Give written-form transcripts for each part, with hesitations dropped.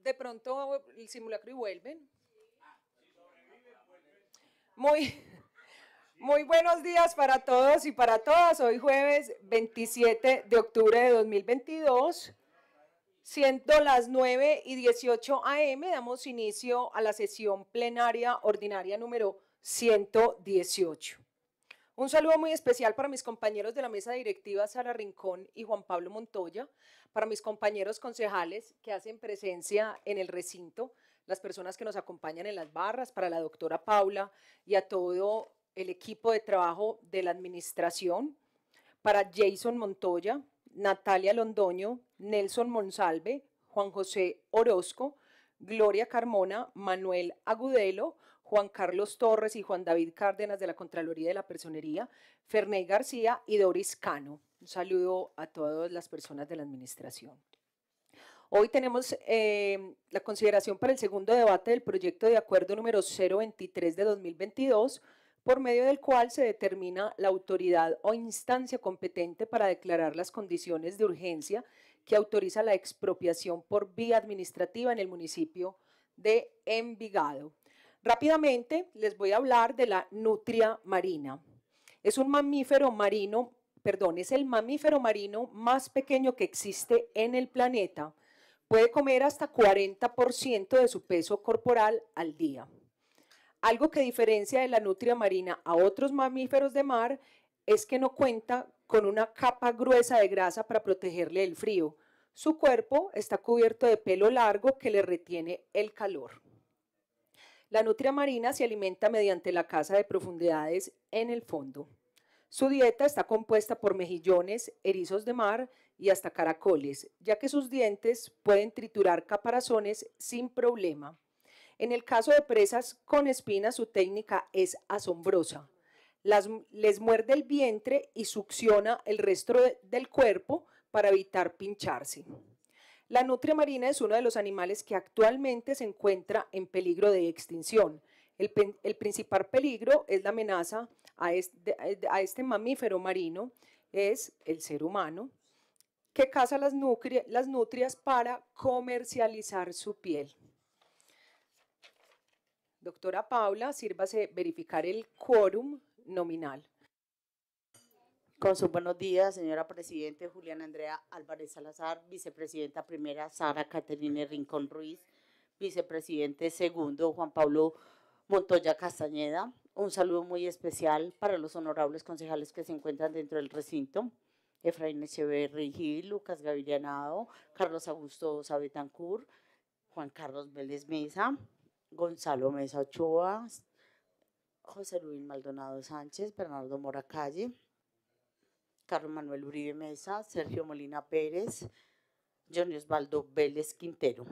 de pronto el simulacro y vuelven. Muy, muy buenos días para todos y para todas. Hoy jueves 27 de octubre de 2022, siendo las 9:18 AM, damos inicio a la sesión plenaria ordinaria número 118. Un saludo muy especial para mis compañeros de la mesa directiva, Sara Rincón y Juan Pablo Montoya, para mis compañeros concejales que hacen presencia en el recinto, las personas que nos acompañan en las barras, para la doctora Paula y a todo el equipo de trabajo de la administración, para Jason Montoya, Natalia Londoño, Nelson Monsalve, Juan José Orozco, Gloria Carmona, Manuel Agudelo, Juan Carlos Torres y Juan David Cárdenas de la Contraloría de la Personería, Ferney García y Doris Cano. Un saludo a todas las personas de la administración. Hoy tenemos la consideración para el segundo debate del proyecto de acuerdo número 023 de 2022, por medio del cual se determina la autoridad o instancia competente para declarar las condiciones de urgencia que autoriza la expropiación por vía administrativa en el municipio de Envigado. Rápidamente les voy a hablar de la nutria marina. Es un mamífero marino, es el mamífero marino más pequeño que existe en el planeta. Puede comer hasta 40% de su peso corporal al día. Algo que diferencia de la nutria marina a otros mamíferos de mar es que no cuenta con una capa gruesa de grasa para protegerle del frío. Su cuerpo está cubierto de pelo largo que le retiene el calor. La nutria marina se alimenta mediante la caza de profundidades en el fondo. Su dieta está compuesta por mejillones, erizos de mar y hasta caracoles, ya que sus dientes pueden triturar caparazones sin problema. En el caso de presas con espinas, su técnica es asombrosa. Les muerde el vientre y succiona el resto del cuerpo para evitar pincharse. La nutria marina es uno de los animales que actualmente se encuentra en peligro de extinción. El principal peligro es la amenaza a este mamífero marino, es el ser humano, que caza las nutrias para comercializar su piel. Doctora Paula, sírvase verificar el quórum nominal. Con sus buenos días, señora Presidente Juliana Andrea Álvarez Salazar, Vicepresidenta Primera Sara Caterine Rincón Ruiz, Vicepresidente Segundo Juan Pablo Montoya Castañeda. Un saludo muy especial para los honorables concejales que se encuentran dentro del recinto. Efraín Echeverri Gil, Lucas Gaviria Henao, Carlos Augusto Sabetancur, Juan Carlos Vélez Mesa, Gonzalo Mesa Ochoa, José Luis Maldonado Sánchez, Bernardo Mora Calle, Carlos Manuel Uribe Mesa, Sergio Molina Pérez, Johnny Osvaldo Vélez Quintero.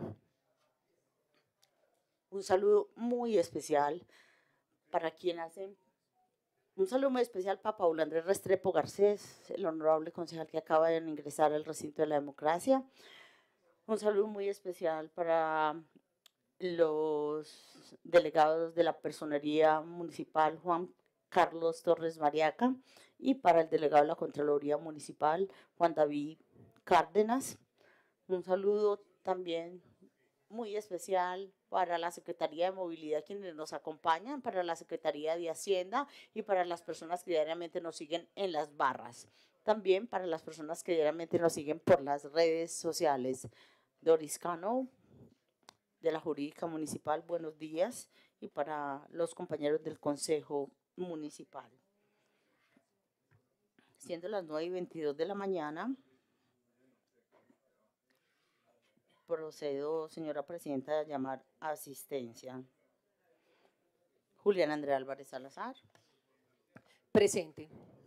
Un saludo muy especial para quien hacen, un saludo muy especial para Paula Andrés Restrepo Garcés, el honorable concejal que acaba de ingresar al recinto de la democracia. Un saludo muy especial para los delegados de la Personería Municipal, Juan Carlos Torres Mariaca, y para el delegado de la Contraloría Municipal, Juan David Cárdenas. Un saludo también muy especial para la Secretaría de Movilidad, quienes nos acompañan, para la Secretaría de Hacienda y para las personas que diariamente nos siguen en las barras. También para las personas que diariamente nos siguen por las redes sociales. Doris Cano, de la Jurídica Municipal, buenos días, y para los compañeros del Consejo Municipal. Siendo las 9:22 de la mañana, procedo, señora Presidenta, a llamar a asistencia. Juliana Andrea Álvarez Salazar. Presente.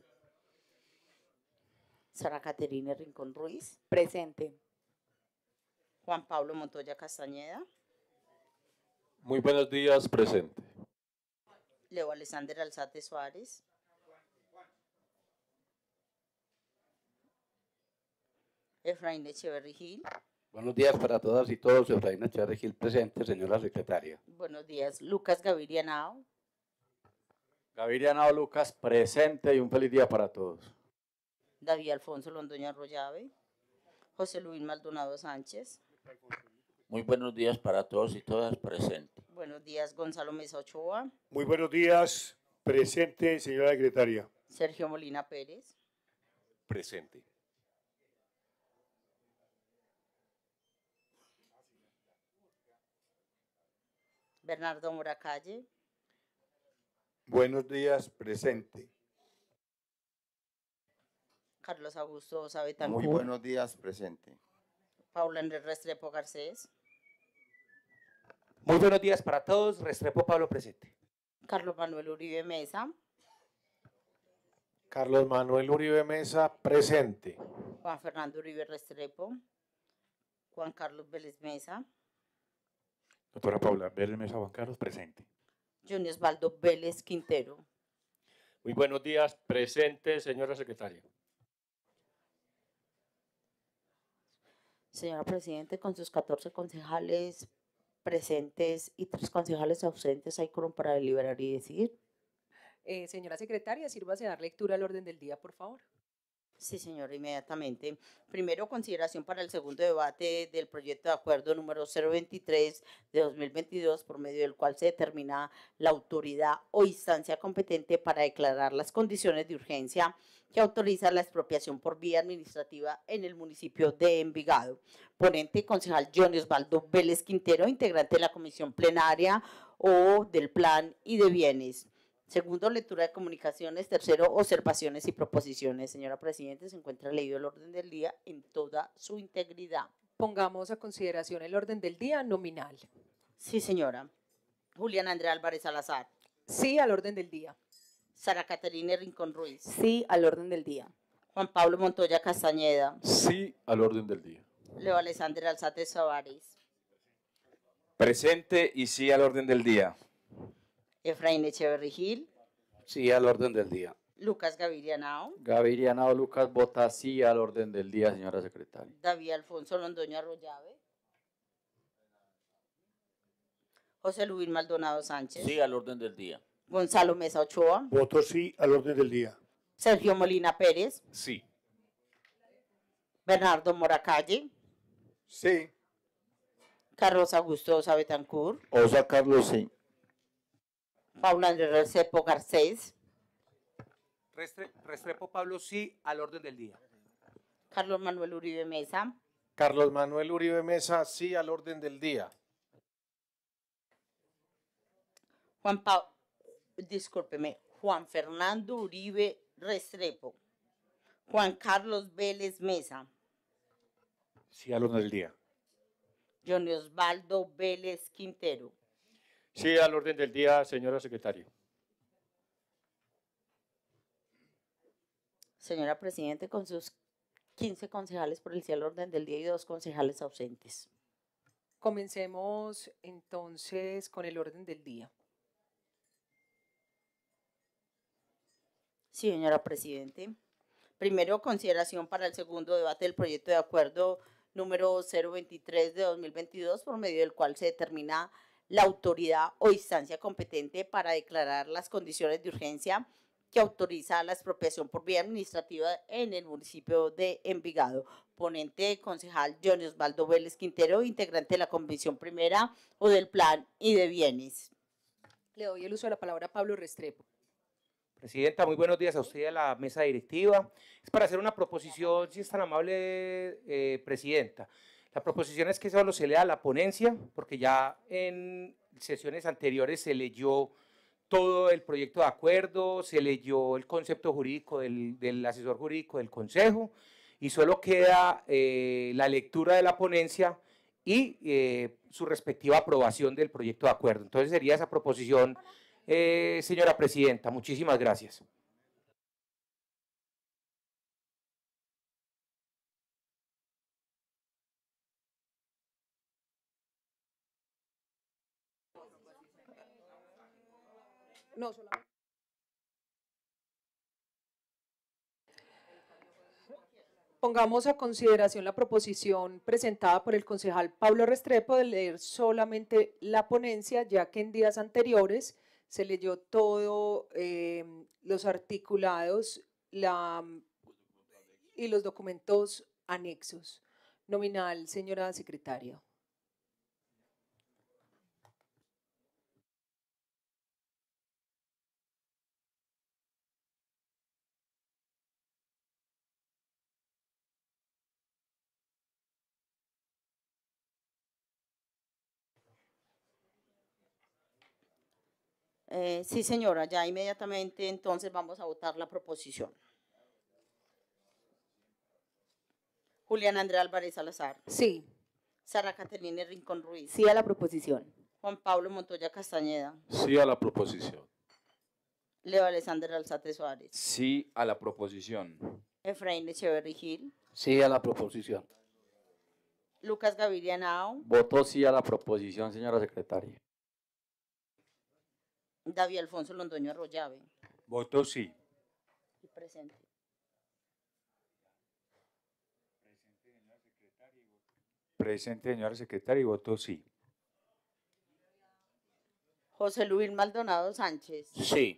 Sara Caterine Rincón Ruiz. Presente. Juan Pablo Montoya Castañeda. Muy buenos días, presente. Leo Alexander Alzate Suárez. Efraín Echeverri Gil. Buenos días para todas y todos. Efraín Echeverri Gil presente, señora secretaria. Buenos días. Lucas Gaviria Henao. Gaviria Henao Lucas presente y un feliz día para todos. David Alfonso Londoño Arroyave. José Luis Maldonado Sánchez. Muy buenos días para todos y todas presentes. Buenos días, Gonzalo Mesa Ochoa. Muy buenos días, presente, señora secretaria. Sergio Molina Pérez. Presente. Bernardo Mora Calle. Buenos días, presente. Carlos Augusto Osa Betancourt. Muy buenos días, presente. Paula Andrés Restrepo Garcés. Muy buenos días para todos. Restrepo Pablo presente. Carlos Manuel Uribe Mesa. Carlos Manuel Uribe Mesa, presente. Juan Fernando Uribe Restrepo. Juan Carlos Vélez Mesa. Doctora Paula Vélez Mesa, Juan Carlos, presente. Johnny Osvaldo Vélez Quintero. Muy buenos días, presente, señora secretaria. Señora Presidente, con sus 14 concejales presentes y 3 concejales ausentes, ¿hay quórum para deliberar y decidir? Señora secretaria, sírvase a dar lectura al orden del día, por favor. Sí, señora, inmediatamente. Primero, consideración para el segundo debate del proyecto de acuerdo número 023 de 2022, por medio del cual se determina la autoridad o instancia competente para declarar las condiciones de urgencia que autoriza la expropiación por vía administrativa en el municipio de Envigado. Ponente, concejal Johnny Osvaldo Vélez Quintero, integrante de la comisión plenaria o del plan y de bienes. Segundo, lectura de comunicaciones. Tercero, observaciones y proposiciones. Señora Presidente, se encuentra leído el orden del día en toda su integridad. Pongamos a consideración el orden del día nominal. Sí, señora. Julián Andrea Álvarez Salazar. Sí al orden del día. Sara Caterina Rincón Ruiz. Sí al orden del día. Juan Pablo Montoya Castañeda. Sí al orden del día. Leo Alexander Alzate Savares. Presente y sí al orden del día. Efraín Echeverri Gil. Sí al orden del día. Lucas Gaviria Henao. Gaviria Henao Lucas vota sí al orden del día, señora secretaria. David Alfonso Londoño Arroyave. José Luis Maldonado Sánchez. Sí al orden del día. Gonzalo Mesa Ochoa. Voto sí al orden del día. Sergio Molina Pérez. Sí. Bernardo Mora Calle. Sí. Carlos Augusto Osa Betancourt. Osa Carlos, sí. Paula Andrés Restrepo Garcés. Restrepo Pablo sí al orden del día. Carlos Manuel Uribe Mesa. Carlos Manuel Uribe Mesa, sí al orden del día. Juan Fernando Uribe Restrepo. Juan Carlos Vélez Mesa. Sí al orden del día. Johnny Osvaldo Vélez Quintero. Sí al orden del día, señora secretaria. Señora Presidente, con sus 15 concejales por el sí al orden del día y 2 concejales ausentes. Comencemos entonces con el orden del día. Sí, señora Presidente. Primero, consideración para el segundo debate del proyecto de acuerdo número 023 de 2022, por medio del cual se determina la autoridad o instancia competente para declarar las condiciones de urgencia que autoriza la expropiación por vía administrativa en el municipio de Envigado. Ponente, concejal Johnny Osvaldo Vélez Quintero, integrante de la Comisión Primera o del Plan y de Bienes. Le doy el uso de la palabra a Pablo Restrepo. Presidenta, muy buenos días a usted y a la mesa directiva. Es para hacer una proposición, si es tan amable, Presidenta. La proposición es que solo se lea la ponencia, porque ya en sesiones anteriores se leyó todo el proyecto de acuerdo, se leyó el concepto jurídico del asesor jurídico del Consejo, y solo queda la lectura de la ponencia y su respectiva aprobación del proyecto de acuerdo. Entonces sería esa proposición, señora Presidenta. Muchísimas gracias. No, solamente. Pongamos a consideración la proposición presentada por el concejal Pablo Restrepo de leer solamente la ponencia, ya que en días anteriores se leyó todo los articulados y los documentos anexos. Nominal, señora secretaria. Sí, señora, ya inmediatamente entonces vamos a votar la proposición. Juliana Andrea Álvarez Salazar. Sí. Sara Caterina Rincón Ruiz. Sí a la proposición. Juan Pablo Montoya Castañeda. Sí a la proposición. Leo Alexander Alzate Suárez. Sí a la proposición. Efraín Echeverry Gil. Sí a la proposición. Lucas Gaviria Henao. Voto sí a la proposición, señora secretaria. David Alfonso Londoño Arroyave. Voto sí. Y presente. Presente, señora secretaria, y voto sí. José Luis Maldonado Sánchez. Sí.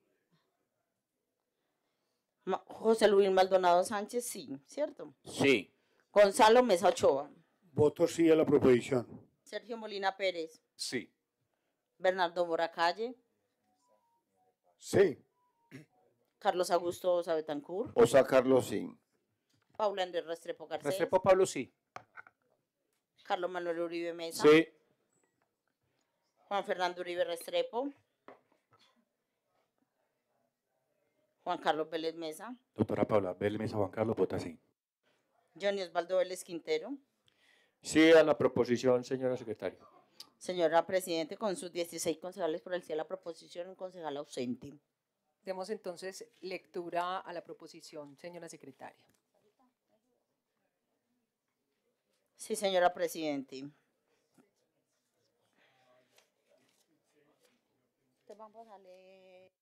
José Luis Maldonado Sánchez, sí, ¿cierto? Sí. Gonzalo Mesa Ochoa. Voto sí a la proposición. Sergio Molina Pérez. Sí. Bernardo Mora Calle. Sí. Carlos Augusto Osa Betancourt. Osa Carlos, sí. Paula Andrés Restrepo Garcés. Restrepo Pablo, sí. Carlos Manuel Uribe Mesa. Sí. Juan Fernando Uribe Restrepo. Juan Carlos Vélez Mesa. Doctora Paula Vélez Mesa, Juan Carlos, vota sí. Johnny Osvaldo Vélez Quintero. Sí a la proposición, señora secretaria. Señora Presidente, con sus 16 concejales por el sí a la proposición, un concejal ausente. Demos entonces lectura a la proposición, señora secretaria. Sí, señora Presidente. Vamos a leer.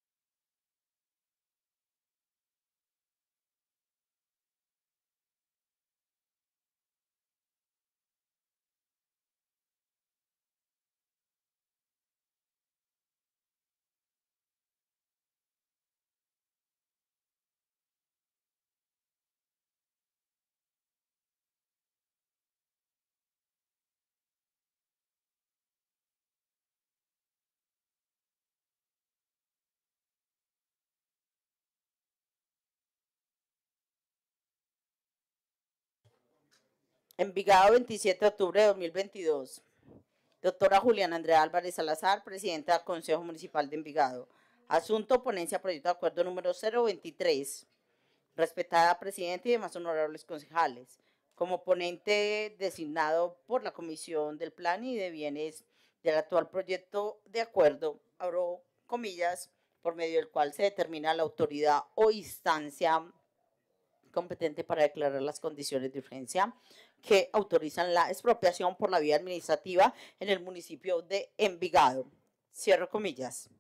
Envigado, 27 de octubre de 2022. Doctora Juliana Andrea Álvarez Salazar, Presidenta del Consejo Municipal de Envigado. Asunto, ponencia, proyecto de acuerdo número 023. Respetada Presidenta y demás honorables concejales. Como ponente designado por la Comisión del Plan y de Bienes del actual proyecto de acuerdo, abro comillas, por medio del cual se determina la autoridad o instancia competente para declarar las condiciones de urgencia que autorizan la expropiación por la vía administrativa en el municipio de Envigado. Cierro comillas.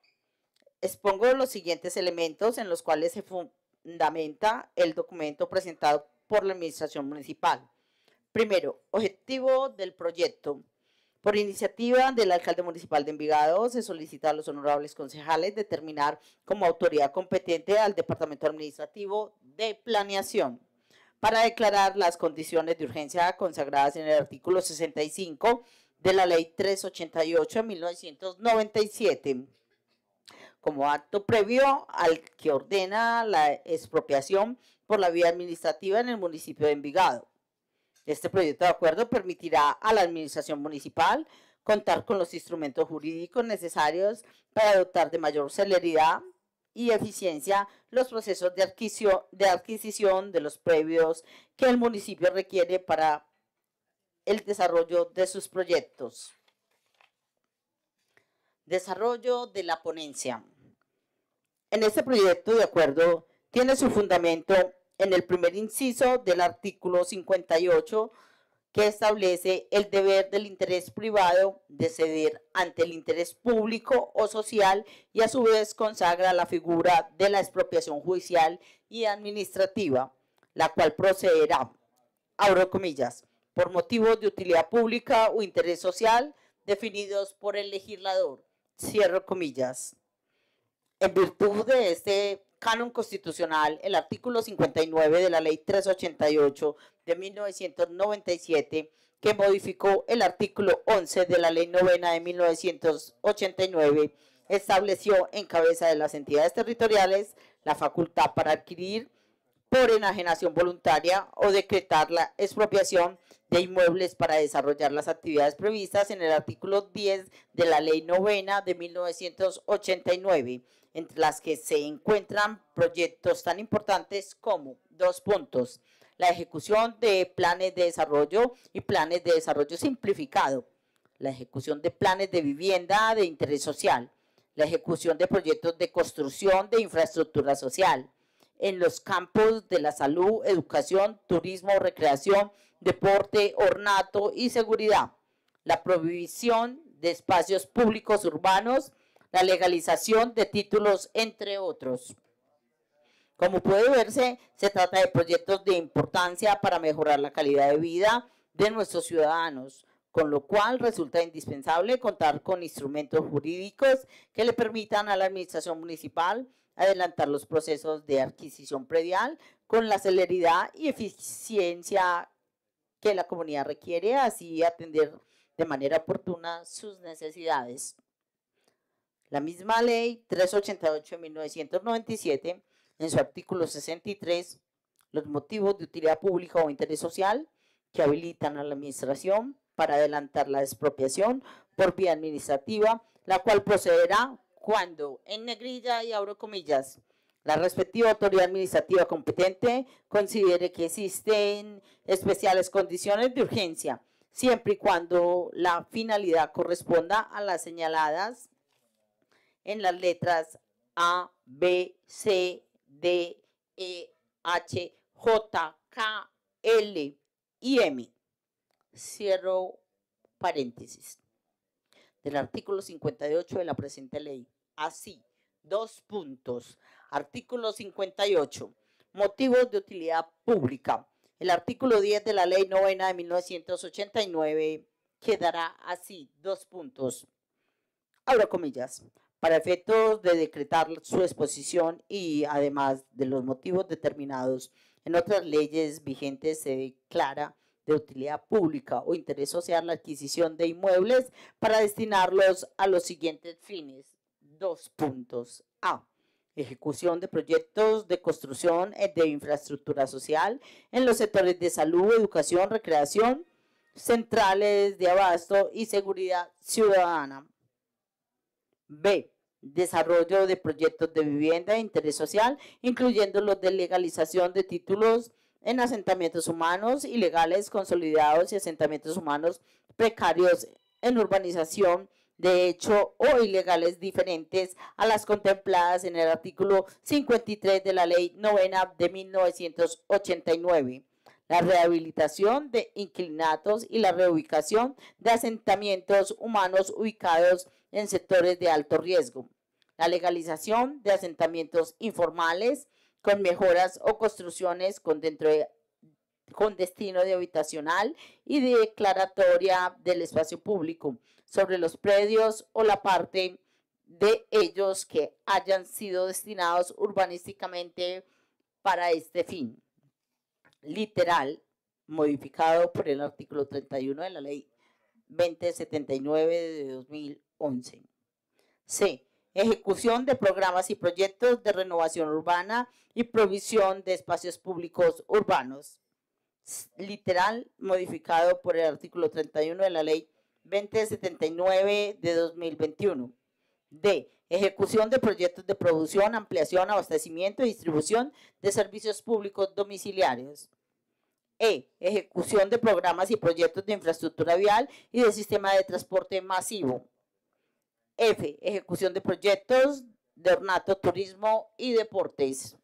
Expongo los siguientes elementos en los cuales se fundamenta el documento presentado por la administración municipal. Primero, objetivo del proyecto. Por iniciativa del alcalde municipal de Envigado, se solicita a los honorables concejales determinar como autoridad competente al Departamento Administrativo de Planeación para declarar las condiciones de urgencia consagradas en el artículo 65 de la Ley 388 de 1997, como acto previo al que ordena la expropiación por la vía administrativa en el municipio de Envigado. Este proyecto de acuerdo permitirá a la administración municipal contar con los instrumentos jurídicos necesarios para adoptar de mayor celeridad y eficiencia los procesos de adquisición de los predios que el municipio requiere para el desarrollo de sus proyectos. Desarrollo de la ponencia. En este proyecto de acuerdo tiene su fundamento en el primer inciso del artículo 58, que establece el deber del interés privado de ceder ante el interés público o social y a su vez consagra la figura de la expropiación judicial y administrativa, la cual procederá, abro comillas, por motivos de utilidad pública o interés social definidos por el legislador, cierro comillas. En virtud de este canon constitucional, el artículo 59 de la Ley 388 de 1997, que modificó el artículo 11 de la Ley 9 de 1989, estableció en cabeza de las entidades territoriales la facultad para adquirir por enajenación voluntaria o decretar la expropiación de inmuebles para desarrollar las actividades previstas en el artículo 10 de la Ley 9 de 1989, entre las que se encuentran proyectos tan importantes como, 2 puntos, la ejecución de planes de desarrollo y planes de desarrollo simplificado, la ejecución de planes de vivienda de interés social, la ejecución de proyectos de construcción de infraestructura social, en los campos de la salud, educación, turismo, recreación, deporte, ornato y seguridad, la prohibición de espacios públicos urbanos, la legalización de títulos, entre otros. Como puede verse, se trata de proyectos de importancia para mejorar la calidad de vida de nuestros ciudadanos, con lo cual resulta indispensable contar con instrumentos jurídicos que le permitan a la administración municipal adelantar los procesos de adquisición predial con la celeridad y eficiencia que la comunidad requiere, así atender de manera oportuna sus necesidades. La misma ley 388 de 1997, en su artículo 63, los motivos de utilidad pública o interés social que habilitan a la administración para adelantar la expropiación por vía administrativa, la cual procederá cuando, en negrilla y abro comillas, la respectiva autoridad administrativa competente considere que existen especiales condiciones de urgencia, siempre y cuando la finalidad corresponda a las señaladas en las letras A, B, C, D, E, H, J, K, L y M. Cierro paréntesis. Del artículo 58 de la presente ley. Así, 2 puntos. Artículo 58. Motivos de utilidad pública. El artículo 10 de la Ley 9 de 1989 quedará así, 2 puntos. Abro comillas. Para efectos de decretar su exposición y además de los motivos determinados en otras leyes vigentes, se declara de utilidad pública o interés social la adquisición de inmuebles para destinarlos a los siguientes fines. 2 puntos. A. Ejecución de proyectos de construcción de infraestructura social en los sectores de salud, educación, recreación, centrales de abasto y seguridad ciudadana. B. Desarrollo de proyectos de vivienda de interés social, incluyendo los de legalización de títulos en asentamientos humanos ilegales consolidados y asentamientos humanos precarios en urbanización de hecho o ilegales diferentes a las contempladas en el artículo 53 de la Ley 9 de 1989. La rehabilitación de inquilinatos y la reubicación de asentamientos humanos ubicados en sectores de alto riesgo. La legalización de asentamientos informales con mejoras o construcciones con destino de habitacional y de declaratoria del espacio público sobre los predios o la parte de ellos que hayan sido destinados urbanísticamente para este fin. Literal, modificado por el artículo 31 de la Ley 2079 de 2011. C. Ejecución de programas y proyectos de renovación urbana y provisión de espacios públicos urbanos. Literal, modificado por el artículo 31 de la Ley 2079 de 2021. D. Ejecución de proyectos de producción, ampliación, abastecimiento y distribución de servicios públicos domiciliarios. E. Ejecución de programas y proyectos de infraestructura vial y de sistema de transporte masivo. F. Ejecución de proyectos de ornato, turismo y deportes.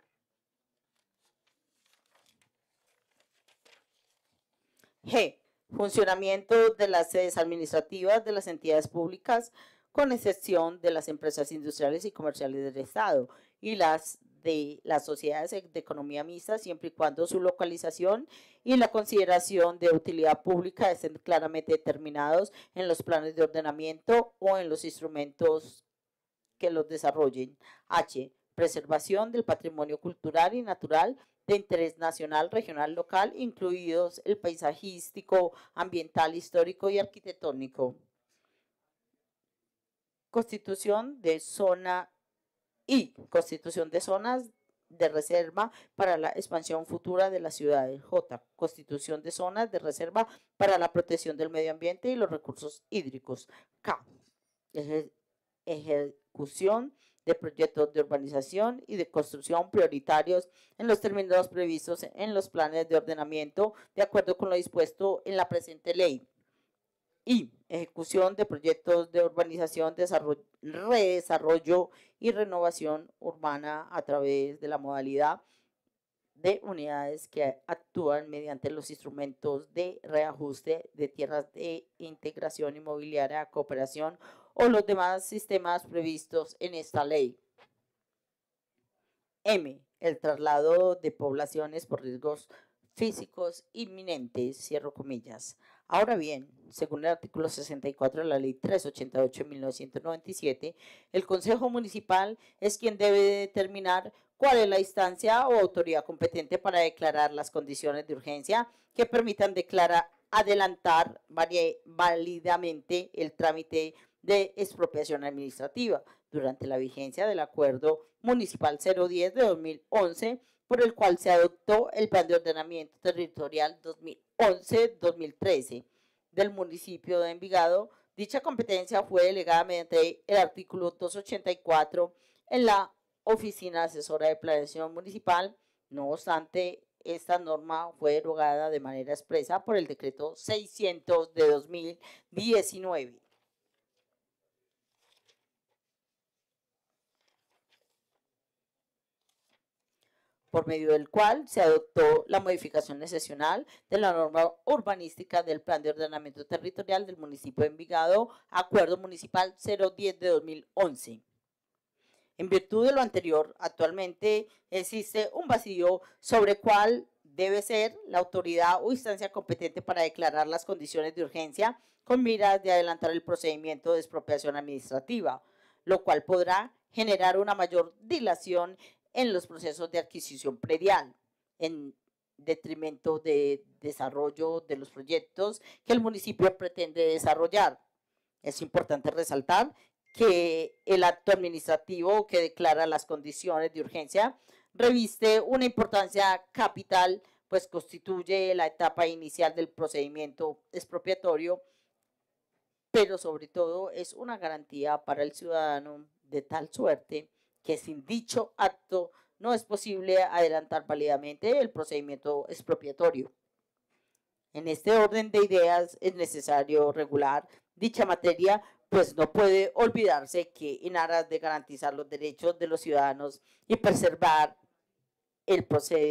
G. Funcionamiento de las sedes administrativas de las entidades públicas, con excepción de las empresas industriales y comerciales del Estado y las de las sociedades de economía mixta, siempre y cuando su localización y la consideración de utilidad pública estén claramente determinados en los planes de ordenamiento o en los instrumentos que los desarrollen. H. Preservación del patrimonio cultural y natural de interés nacional, regional, local, incluidos el paisajístico, ambiental, histórico y arquitectónico. Constitución de zona y constitución de zonas de reserva para la expansión futura de las ciudades. J. Constitución de zonas de reserva para la protección del medio ambiente y los recursos hídricos. K. Ejecución de proyectos de urbanización y de construcción prioritarios en los términos previstos en los planes de ordenamiento de acuerdo con lo dispuesto en la presente ley. Y ejecución de proyectos de urbanización, redesarrollo y renovación urbana a través de la modalidad de unidades que actúan mediante los instrumentos de reajuste de tierras de integración inmobiliaria, cooperación o los demás sistemas previstos en esta ley. M. El traslado de poblaciones por riesgos físicos inminentes, cierro comillas. Ahora bien, según el artículo 64 de la Ley 388 de 1997, el Consejo Municipal es quien debe determinar cuál es la instancia o autoridad competente para declarar las condiciones de urgencia que permitan adelantar válidamente el trámite de expropiación administrativa durante la vigencia del Acuerdo Municipal 010 de 2011, por el cual se adoptó el Plan de Ordenamiento Territorial 2011-2013 del municipio de Envigado. Dicha competencia fue delegada mediante el artículo 284 en la Oficina Asesora de Planeación Municipal. No obstante, esta norma fue derogada de manera expresa por el decreto 600 de 2019. Por medio del cual se adoptó la modificación excepcional de la norma urbanística del Plan de Ordenamiento Territorial del municipio de Envigado, Acuerdo Municipal 010 de 2011. En virtud de lo anterior, actualmente existe un vacío sobre cuál debe ser la autoridad o instancia competente para declarar las condiciones de urgencia con miras de adelantar el procedimiento de expropiación administrativa, lo cual podrá generar una mayor dilación en los procesos de adquisición predial, en detrimento de desarrollo de los proyectos que el municipio pretende desarrollar. Es importante resaltar que el acto administrativo que declara las condiciones de urgencia reviste una importancia capital, pues constituye la etapa inicial del procedimiento expropiatorio, pero sobre todo es una garantía para el ciudadano de tal suerte que sin dicho acto no es posible adelantar válidamente el procedimiento expropiatorio. En este orden de ideas es necesario regular dicha materia, pues no puede olvidarse que en aras de garantizar los derechos de los ciudadanos y preservar el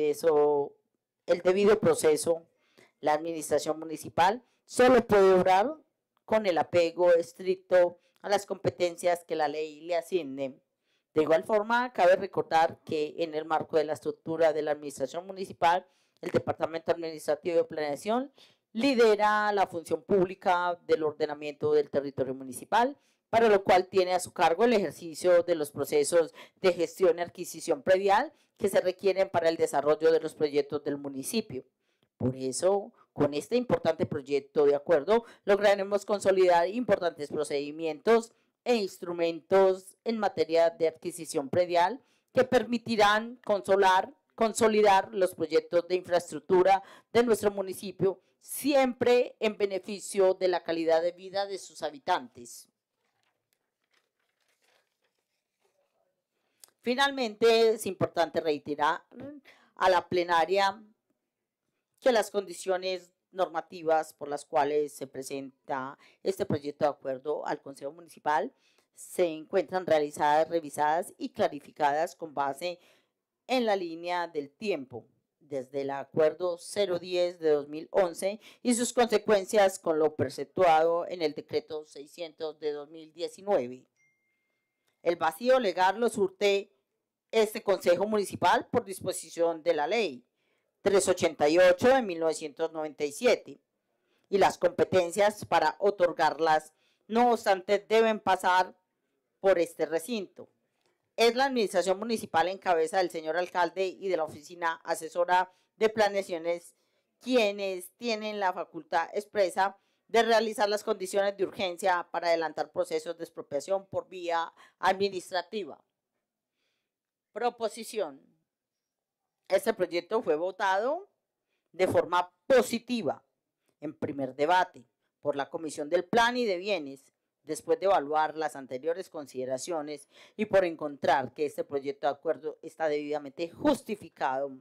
debido proceso, la administración municipal solo puede obrar con el apego estricto a las competencias que la ley le asigne. De igual forma, cabe recordar que en el marco de la estructura de la administración municipal, el Departamento Administrativo de Planeación lidera la función pública del ordenamiento del territorio municipal, para lo cual tiene a su cargo el ejercicio de los procesos de gestión y adquisición predial que se requieren para el desarrollo de los proyectos del municipio. Por eso, con este importante proyecto de acuerdo, lograremos consolidar importantes procedimientos e instrumentos en materia de adquisición predial que permitirán consolidar los proyectos de infraestructura de nuestro municipio, siempre en beneficio de la calidad de vida de sus habitantes. Finalmente, es importante reiterar a la plenaria que las condiciones normativas por las cuales se presenta este proyecto de acuerdo al Consejo Municipal se encuentran realizadas, revisadas y clarificadas con base en la línea del tiempo, desde el Acuerdo 010 de 2011 y sus consecuencias con lo preceptuado en el Decreto 600 de 2019. El vacío legal lo surte este Consejo Municipal por disposición de la Ley 388 de 1997 y las competencias para otorgarlas, no obstante, deben pasar por este recinto. Es la administración municipal en cabeza del señor alcalde y de la oficina asesora de planeaciones quienes tienen la facultad expresa de realizar las condiciones de urgencia para adelantar procesos de expropiación por vía administrativa. Proposición. Este proyecto fue votado de forma positiva en primer debate por la Comisión del Plan y de Bienes, después de evaluar las anteriores consideraciones y por encontrar que este proyecto de acuerdo está debidamente justificado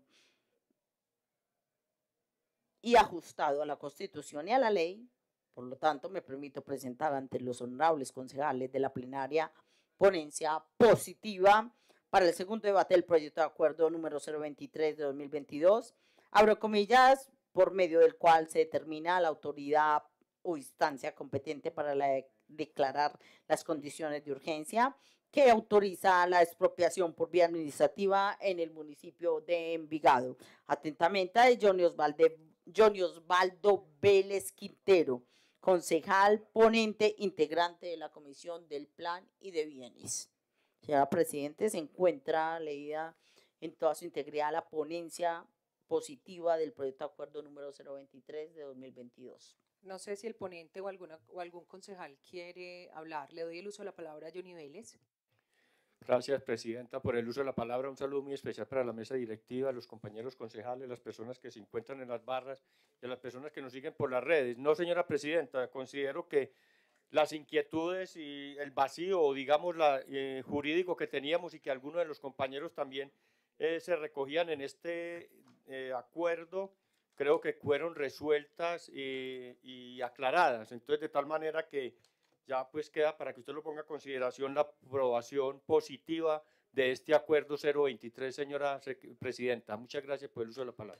y ajustado a la Constitución y a la ley. Por lo tanto, me permito presentar ante los honorables concejales de la plenaria ponencia positiva para el segundo debate del proyecto de acuerdo número 023 de 2022, abro comillas, por medio del cual se determina la autoridad o instancia competente para declarar las condiciones de urgencia que autoriza la expropiación por vía administrativa en el municipio de Envigado. Atentamente, Johnny Osvaldo Vélez Quintero, concejal ponente integrante de la Comisión del Plan y de Bienes. Señora Presidente, se encuentra leída en toda su integridad la ponencia positiva del proyecto de acuerdo número 023 de 2022. No sé si el ponente o algún concejal quiere hablar. Le doy el uso de la palabra a Johnny Vélez. Gracias, Presidenta, por el uso de la palabra. Un saludo muy especial para la mesa directiva, los compañeros concejales, las personas que se encuentran en las barras y a las personas que nos siguen por las redes. No, señora Presidenta, considero que las inquietudes y el vacío, digamos, jurídico que teníamos y que algunos de los compañeros también se recogían en este acuerdo, creo que fueron resueltas y aclaradas. Entonces, de tal manera que ya pues queda para que usted lo ponga a consideración la aprobación positiva de este acuerdo 023, señora Presidenta. Muchas gracias por el uso de la palabra.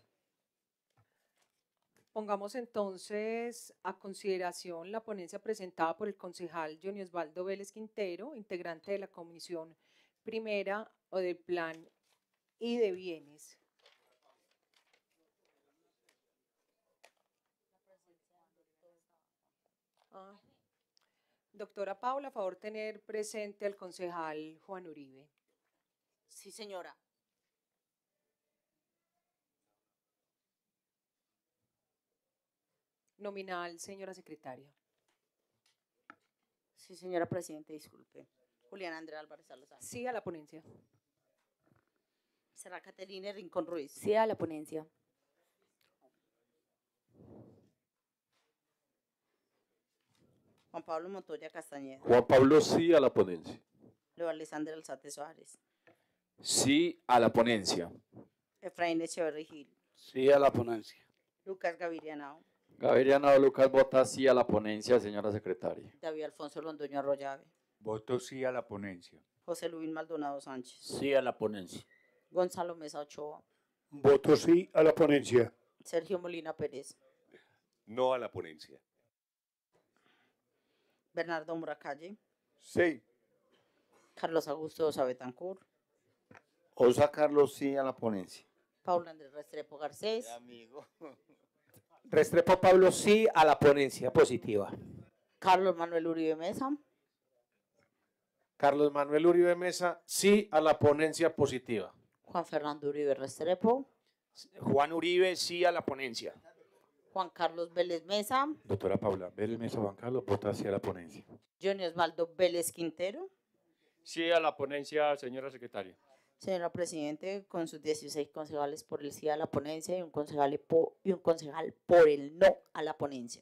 Pongamos entonces a consideración la ponencia presentada por el concejal Johnny Osvaldo Vélez Quintero, integrante de la Comisión Primera o del Plan y de Bienes. Doctora Paula, a favor tener presente al concejal Juan Uribe. Sí, señora. Nominal, señora secretaria. Sí, señora Presidente, disculpe. Juliana Andrea Álvarez Salazar. Sí a la ponencia. Será Caterina Rincón Ruiz. Sí a la ponencia. Juan Pablo Montoya Castañeda. Juan Pablo, sí a la ponencia. Leo Alexander Alzate Suárez. Sí a la ponencia. Efraín Echeverri Gil. Sí a la ponencia. Lucas Gaviria Henao. Gaviria Henao Lucas vota sí a la ponencia, señora secretaria. David Alfonso Londoño Arroyave. Voto sí a la ponencia. José Luis Maldonado Sánchez. Sí a la ponencia. Gonzalo Mesa Ochoa. Voto sí a la ponencia. Sergio Molina Pérez. No a la ponencia. Bernardo Muracalle. Sí. Carlos Augusto Osa Betancourt. Osa Carlos, sí a la ponencia. Paula Andrés Restrepo Garcés. Restrepo Pablo, sí a la ponencia positiva. Carlos Manuel Uribe Mesa. Carlos Manuel Uribe Mesa, sí a la ponencia positiva. Juan Fernando Uribe Restrepo. Juan Uribe, sí a la ponencia. Juan Carlos Vélez Mesa. Doctora Paula Vélez Mesa Juan Carlos vota sí a la ponencia. Johnny Osvaldo Vélez Quintero. Sí a la ponencia, señora secretaria. Señora Presidente, con sus 16 concejales por el sí a la ponencia y un concejal por el no a la ponencia.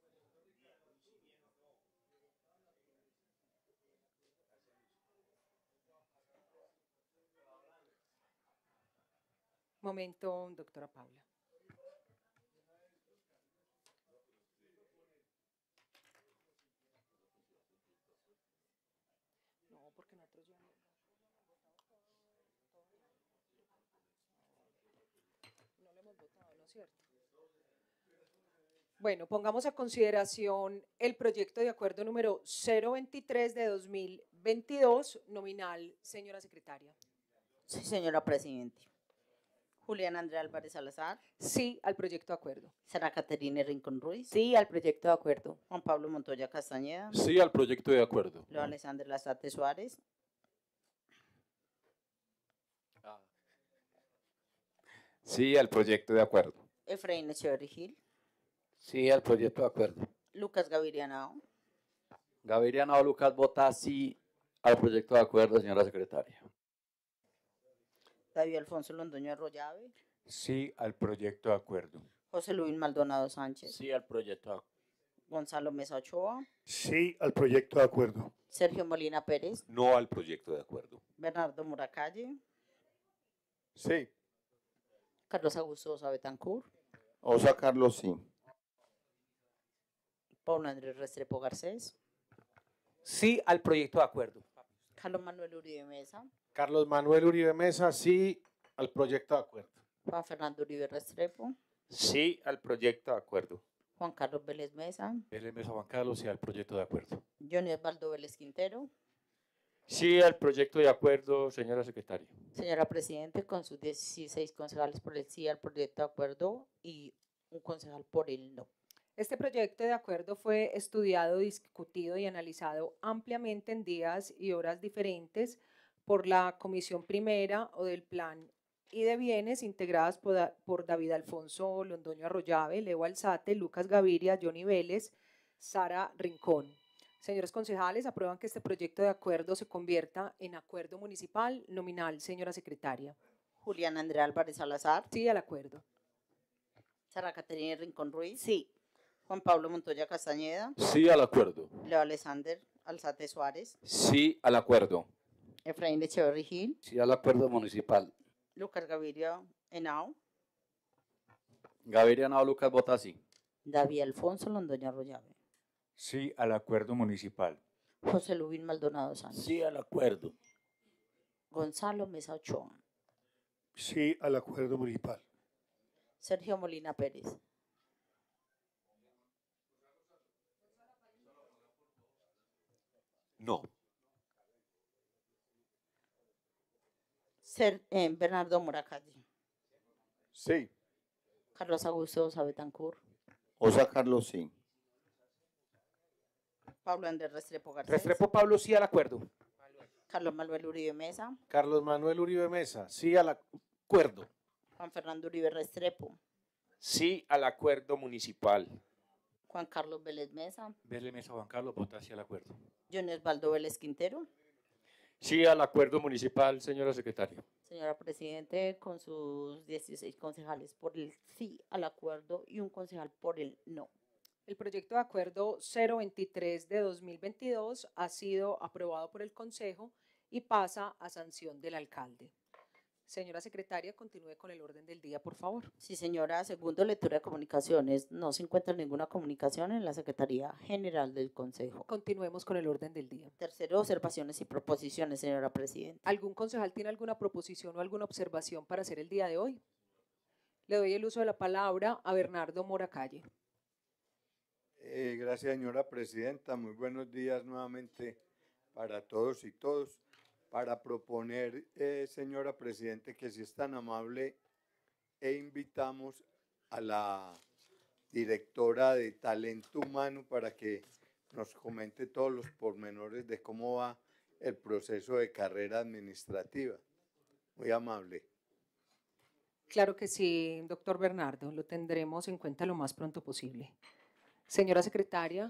Momento, doctora Paula. No, porque nosotros ya no lo hemos votado, ¿no es cierto? Bueno, pongamos a consideración el proyecto de acuerdo número 023 de 2022, nominal, señora secretaria. Sí, señora Presidente. Juliana Andrea Álvarez Salazar. Sí al proyecto de acuerdo. Sara Caterina Rincón Ruiz. Sí al proyecto de acuerdo. Juan Pablo Montoya Castañeda. Sí al proyecto de acuerdo. Leo Alexander Alzate Suárez. Sí al proyecto de acuerdo. Efraín Echeverri Gil. Sí al proyecto de acuerdo. Lucas Gaviria Henao. Gaviria Henao Lucas vota sí al proyecto de acuerdo, señora secretaria. David Alfonso Londoño Arroyave, Sí al proyecto de acuerdo. José Luis Maldonado Sánchez, Sí al proyecto de acuerdo. Gonzalo Mesa Ochoa, Sí al proyecto de acuerdo. Sergio Molina Pérez, No al proyecto de acuerdo. Bernardo Muracalle, Sí. Carlos Augusto Osa Betancourt, Osa Carlos, sí. Paulo Andrés Restrepo Garcés, Sí al proyecto de acuerdo. Carlos Manuel Uribe Mesa, Carlos Manuel Uribe Mesa, sí al proyecto de acuerdo. Juan Fernando Uribe Restrepo, Sí al proyecto de acuerdo. Juan Carlos Vélez Mesa, Vélez Mesa Juan Carlos, sí al proyecto de acuerdo. Johnny Osvaldo Vélez Quintero. Sí al proyecto de acuerdo, señora secretaria. Señora Presidente, con sus 16 concejales por el sí al proyecto de acuerdo y un concejal por el no. Este proyecto de acuerdo fue estudiado, discutido y analizado ampliamente en días y horas diferentes por la Comisión Primera o del Plan y de Bienes, integradas por David Alfonso Londoño Arroyave, Leo Alzate, Lucas Gaviria, Johnny Vélez, Sara Rincón. Señores concejales, aprueban que este proyecto de acuerdo se convierta en acuerdo municipal nominal. Señora secretaria. Julián Andrea Álvarez Salazar. Sí al acuerdo. Sara Caterina Rincón Ruiz. Sí. Juan Pablo Montoya Castañeda. Sí al acuerdo. Leo Alexander Alzate Suárez. Sí al acuerdo. Efraín Echeverry Gil. Sí al acuerdo municipal. Lucas Gaviria Henao. Gaviria Henao Lucas vota sí. David Alfonso Londoño Arroyave. Sí al acuerdo municipal. José Luis Maldonado Sánchez. Sí al acuerdo. Gonzalo Mesa Ochoa. Sí al acuerdo municipal. Sergio Molina Pérez. No. Bernardo Muracalle. Sí. Carlos Augusto Osa Betancourt. Osa Carlos, sí. Pablo Andrés Restrepo Garcés. Restrepo Pablo, sí al acuerdo. Carlos Manuel Uribe Mesa. Carlos Manuel Uribe Mesa, sí al acuerdo. Juan Fernando Uribe Restrepo. Sí al acuerdo municipal. Juan Carlos Vélez Mesa. Vélez Mesa Juan Carlos, vota sí al acuerdo. Johnny Osvaldo Vélez Quintero. Sí al acuerdo municipal, señora secretaria. Señora Presidente, con sus 16 concejales por el sí al acuerdo y un concejal por el no. El proyecto de acuerdo 023 de 2022 ha sido aprobado por el Consejo y pasa a sanción del alcalde. Señora secretaria, continúe con el orden del día, por favor. Sí, señora. Segundo, lectura de comunicaciones. No se encuentra ninguna comunicación en la Secretaría General del Consejo. Continuemos con el orden del día. Tercero, observaciones y proposiciones, señora Presidenta. ¿Algún concejal tiene alguna proposición o alguna observación para hacer el día de hoy? Le doy el uso de la palabra a Bernardo Muracalle. Gracias, señora Presidenta. Muy buenos días nuevamente para todos y todos. Para proponer, señora Presidente, que si es tan amable, invitamos a la directora de Talento Humano para que nos comente todos los pormenores de cómo va el proceso de carrera administrativa. Muy amable. Claro que sí, doctor Bernardo, lo tendremos en cuenta lo más pronto posible. Señora secretaria,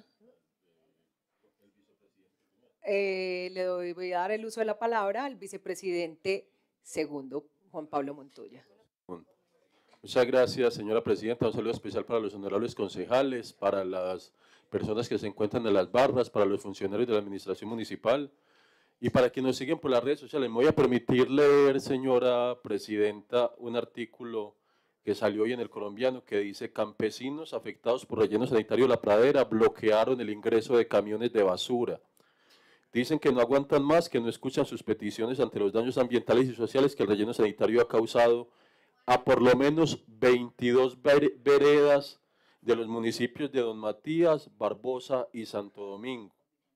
voy a dar el uso de la palabra al vicepresidente segundo, Juan Pablo Montoya. Muchas gracias, señora presidenta. Un saludo especial para los honorables concejales, para las personas que se encuentran en las barras, para los funcionarios de la administración municipal y para quienes nos siguen por las redes sociales. Me voy a permitir leer, señora presidenta, un artículo que salió hoy en El Colombiano que dice: campesinos afectados por relleno sanitario La Pradera bloquearon el ingreso de camiones de basura. Dicen que no aguantan más, que no escuchan sus peticiones ante los daños ambientales y sociales que el relleno sanitario ha causado a por lo menos 22 veredas de los municipios de Don Matías, Barbosa y Santo Domingo.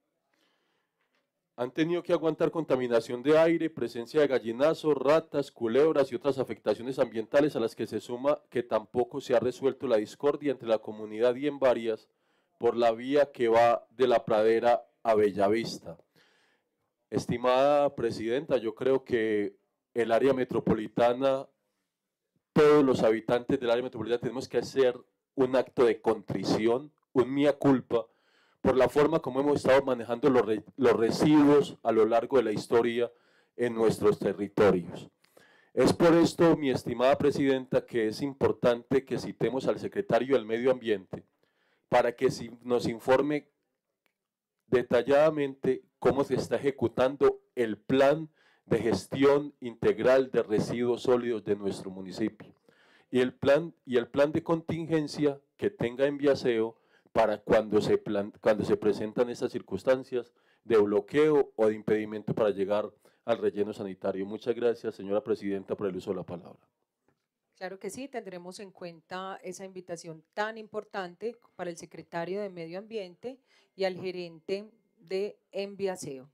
Han tenido que aguantar contaminación de aire, presencia de gallinazos, ratas, culebras y otras afectaciones ambientales a las que se suma que tampoco se ha resuelto la discordia entre la comunidad y en varias por la vía que va de La Pradera a Bellavista. Estimada presidenta, yo creo que el área metropolitana, todos los habitantes del área metropolitana tenemos que hacer un acto de contrición, un mea culpa, por la forma como hemos estado manejando los residuos a lo largo de la historia en nuestros territorios. Es por esto, mi estimada presidenta, que es importante que citemos al secretario del Medio Ambiente para que nos informe detalladamente cómo se está ejecutando el plan de gestión integral de residuos sólidos de nuestro municipio y el plan de contingencia que tenga en Biaseo para cuando se presentan estas circunstancias de bloqueo o de impedimento para llegar al relleno sanitario. Muchas gracias, señora presidenta, por el uso de la palabra. Claro que sí, tendremos en cuenta esa invitación tan importante para el secretario de Medio Ambiente y al gerente de Enviaseo.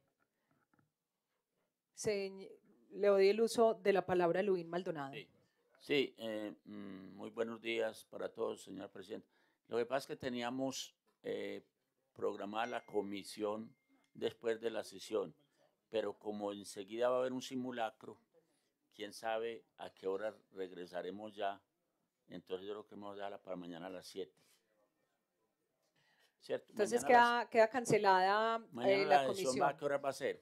Le doy el uso de la palabra a Luis Maldonado. Sí, muy buenos días para todos, señor presidente. Lo que pasa es que teníamos programada la comisión después de la sesión, pero como enseguida va a haber un simulacro, quién sabe a qué hora regresaremos ya, entonces yo creo que vamos a dejarla para mañana a las 7. ¿Cierto? Entonces Mañana queda cancelada mañana la sesión comisión. ¿a qué hora va a ser?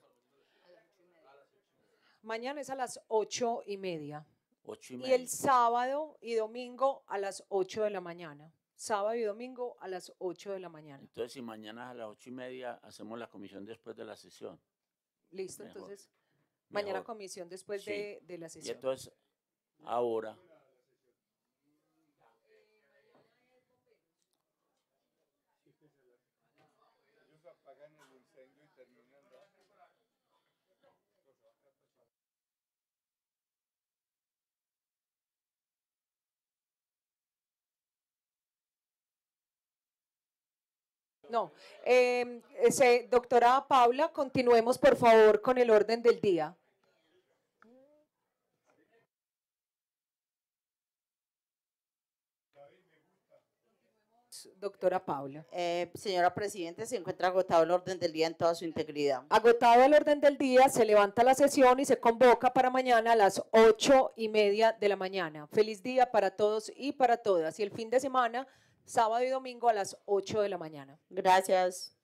Mañana es a las 8:30. 8:30. Y el sábado y domingo a las 8 de la mañana. Sábado y domingo a las 8 de la mañana. Entonces, si mañana a las 8:30 hacemos la comisión después de la sesión. Listo, Mejor, entonces mañana mejor. comisión después Sí. de la Y sesión. entonces, ahora, No, doctora Paula, continuemos por favor con el orden del día. Doctora Paula. Señora presidenta, se encuentra agotado el orden del día en toda su integridad. Agotado el orden del día, se levanta la sesión y se convoca para mañana a las 8:30 de la mañana. Feliz día para todos y para todas. Y el fin de semana, sábado y domingo a las 8 de la mañana. Gracias.